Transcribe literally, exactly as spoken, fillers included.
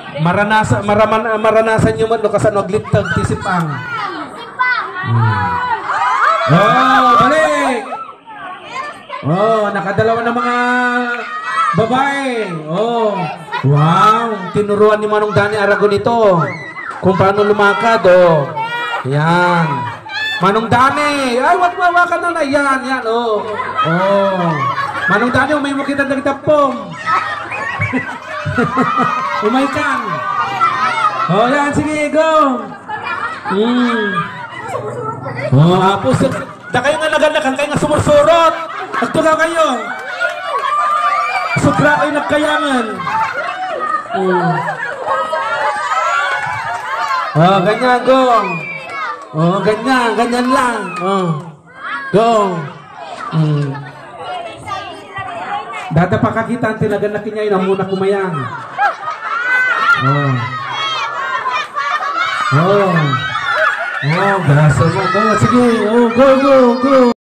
Maranasan, maraman, maranasan nyo man, lukasan maglitag, tisipang. Hmm. Oh, balik! Oh, nakadalawa ng mga babae. Oh, wow, tinuruan ni Manong Danny Aragon ito kung paano lumakad. Oh, yan. Manong Danny, ay, wag mawakan na na. Yan, yan, oh. Oh, Manong Danny, umay mo kita na kita pong. Umay kan. Oh, yan, sige, go. Hmm. Oh, apos, da kayo nga naganakan, kayo nga sumursurot. Nagtugaw kayo. Sobra kayo nagkayangan. Hmm. Oh, ganyan, go. Oh, ganyan, ganyan lang. Oh, go. Hmm. Dada pa kakita ang tinaganakin niya, yun muna kumayang. Oh. Oh. Oh, gasa mo. Go, sige. Oh, go, go, go.